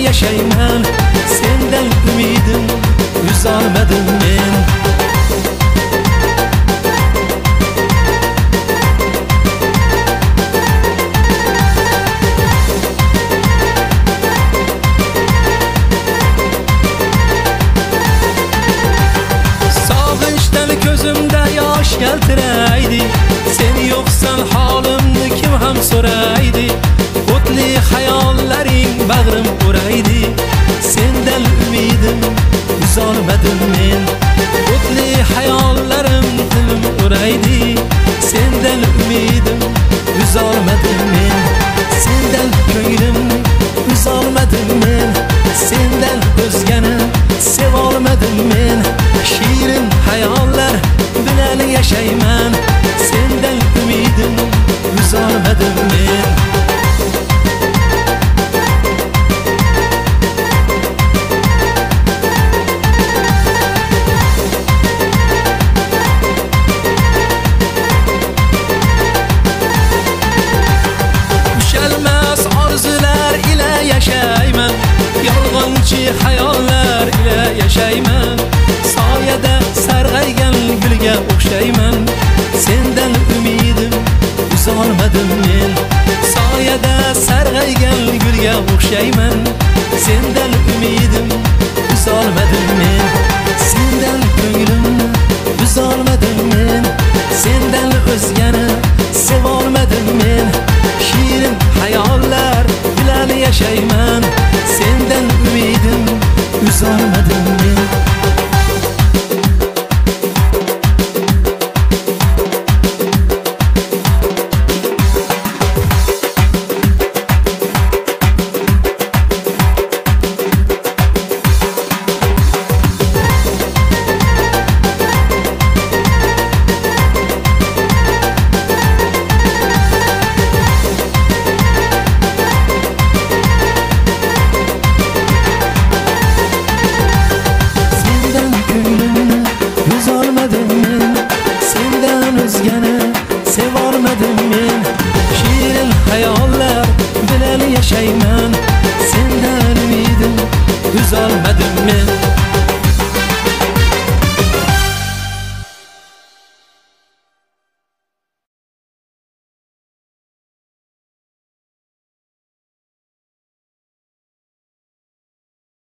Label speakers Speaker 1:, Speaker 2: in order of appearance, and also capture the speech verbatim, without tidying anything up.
Speaker 1: yashayman. Sendan umidim uzolmadim men. Sog'inchdan ko'zimda yosh keltiraydi. Sen yo'qsan holimni kim ham so'raydi. O'tli hayollaring bag'rim o'raydi. Sendan umidim uzolmadim men. O'tli hayollarim dilim o'raydi. Sendan umidim uzolmadim men. Sendan ko'nglim uzolmadim men. Sendan o'zgani sevolmadim men. Shirin hayollar bilan yashayman. Sendan umidim uzolmadim men. Ushalmas orzular ila yashayman. Yolg'onchi hayollar ila yashayman. Soyada sarg'aygan gulga o'xshayman. Sendan umidim uzolmadim men. Soyada sarg'aygan gulga o'xshayman. Sendan umidim uzolmadim men. Sendan ko'nglimni uzolmadim men. Sendan o'zgani sevolmadim men. Shirin hayollar bilan yashayman. Sendan umidim uzolmadim men. Sevormadim men. Shirin hayollar bilan yashayman. Sendan umidim uzolmadim.